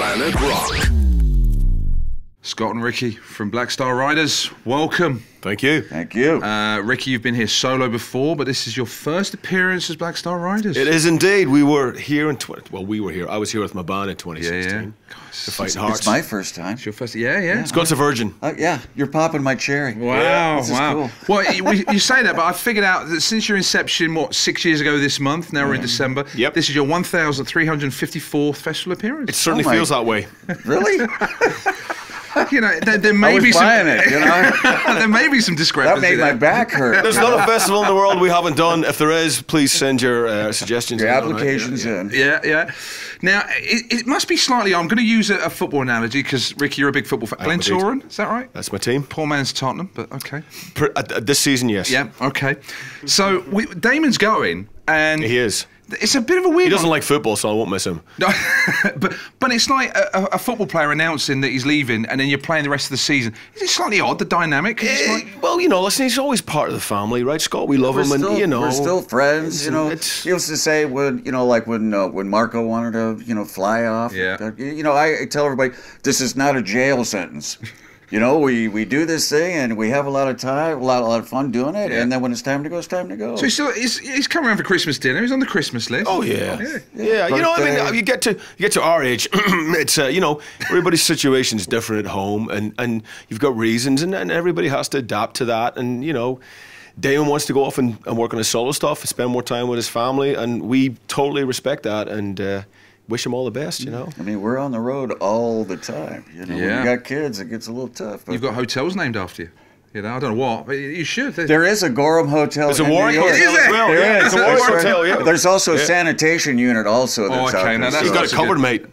Planet Rock. Scott and Ricky from Black Star Riders, welcome. Thank you. Thank you. Ricky, you've been here solo before, but this is your first appearance as Black Star Riders. It is indeed. We were here in we were here. I was here with my band in 2016. Yeah. The Fighting Hearts. It's my first time. It's your first, yeah. Scott's a virgin. Yeah, you're popping my cherry. Wow, This is wow. cool. Well, you say that, but I figured out that since your inception, 6 years ago this month, now we're in December, Yep. this is your 1,354th festival appearance. It certainly feels that way. Really? You know, there may I was be some, buying it, you know? there may be some That discrepancy made my there. back hurt. There's not a festival in the world we haven't done. If there is, please send your suggestions. Your in, applications in. Yeah. Now, it must be slightly... I'm going to use a football analogy because, Ricky, you're a big football fan. Glen indeed. Toran, is that right? That's my team. Poor man's Tottenham, but okay. This season, yes. Yeah, okay. So, Damon's going, and... He is. It's a bit of a weird He doesn't one. like football, so I won't miss him. No, but it's like a football player announcing that he's leaving and then you're playing the rest of the season. Is it slightly odd, the dynamic? It's like, Well, you know, listen, he's always part of the family, right, Scott? We love him, and you know, we're still friends. You know, it's- he used to say when Marco wanted to fly off. Yeah. I tell everybody this is not a jail sentence. You know, we do this thing and we have a lot of time, a lot of fun doing it, and then when it's time to go, it's time to go. so he's coming around for Christmas dinner. He's on the Christmas list. Oh yeah. Yeah. You know, I mean, Birthday. you get to our age, it's you know, everybody's situation's different at home, and you've got reasons, and everybody has to adapt to that, and you know, Damon wants to go off and work on his solo stuff, and spend more time with his family, and we totally respect that, and wish him all the best. You know. I mean, we're on the road all the time. You know, when you got kids, it gets a little tough. But You've got hotels named after you. You know, I don't know what, but you should. there is a Gorham Hotel. There's a in New Warwick York. Hotel Is as it? well. There Yeah, is. it's a Warwick That's right. Hotel. Yeah. There's also a sanitation unit also that's out okay, there. now that's He's got it also covered,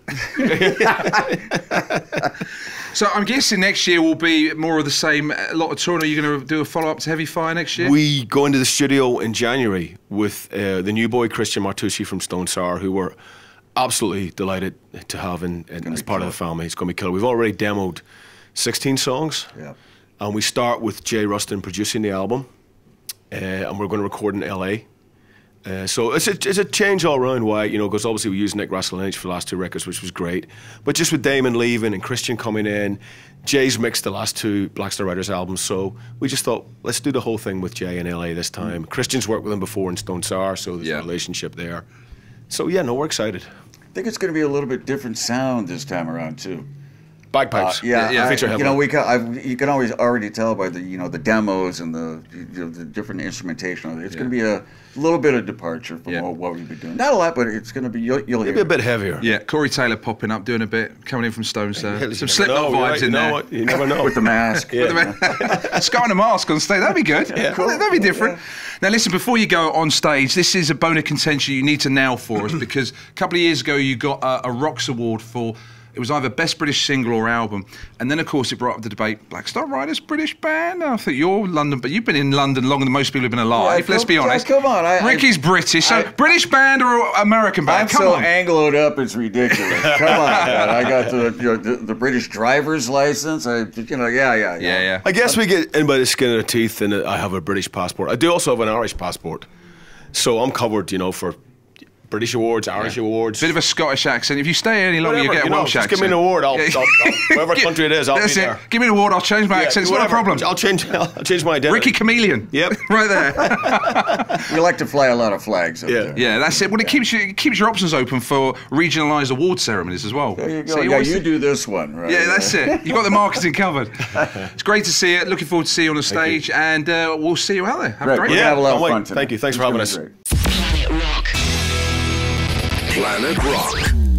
good. mate. So I'm guessing next year will be more of the same. A lot of touring. Are you going to do a follow-up to Heavy Fire next year? We go into the studio in January with the new boy Christian Martucci from Stone Sour, who we're absolutely delighted to have as part of the family. It's going to be killer. We've already demoed 16 songs, and we start with Jay Rustin producing the album, and we're going to record in LA. So it's a change all around, Wyatt, you know, because obviously we used Nick Rasselinich for the last two records, which was great. But just with Damon leaving and Christian coming in, Jay's mixed the last two Black Star Riders albums, so we just thought, let's do the whole thing with Jay in LA this time. Christian's worked with him before in Stone Sour, so there's a relationship there. So yeah, no, we're excited. I think it's going to be a little bit different sound this time around too. Bagpipes. Feature you heavily. know, you can always already tell by the demos and the different instrumentation. It's going to be a little bit of departure from what we've been doing. Not a lot, but it's going to be you'll hear Maybe a bit heavier. Yeah, Corey Taylor popping up, doing a bit, coming in from Stone Sour. You Some never Slipknot know, vibes right? in You know there. what? You never know. with the mask. Scott and a mask on stage, that'd be good. That'd be different. Now listen, before you go on stage, this is a bone of contention you need to nail for us, because a couple of years ago you got a Rocks Award for, it was either Best British Single or Album, and then of course it brought up the debate, Black Star Riders, British band? I think you're London, but you've been in London longer than most people have been alive, let's be honest. Come on. Ricky's British, so British band or American band? I'm Come so on. Angloed up, it's ridiculous. Come on, man. I got the British driver's license. Yeah. I guess we get in by the skin of the teeth, and I have a British passport. I do also have an Irish passport, so I'm covered, you know, for British awards, Irish awards. Bit of a Scottish accent. If you stay any longer, Whatever, you get a Welsh just accent. give me an award. I'll whatever country it is, I'll be That's there. it. Give me an award. I'll change my accent. It's not a Whatever. problem. I'll change my identity. Ricky Chameleon. Yep. Right there. We like to fly a lot of flags up there. Yeah, that's it. Well, it keeps your options open for regionalised award ceremonies as well. There you go. So you do this one, right? Yeah, that's it. You've got the marketing covered. It's great to see you. Looking forward to see you on the stage, and we'll see you out there. Have a great We're day. gonna have a lot of can't fun wait. tonight. Thank you. Thanks for having us. Planet Rock.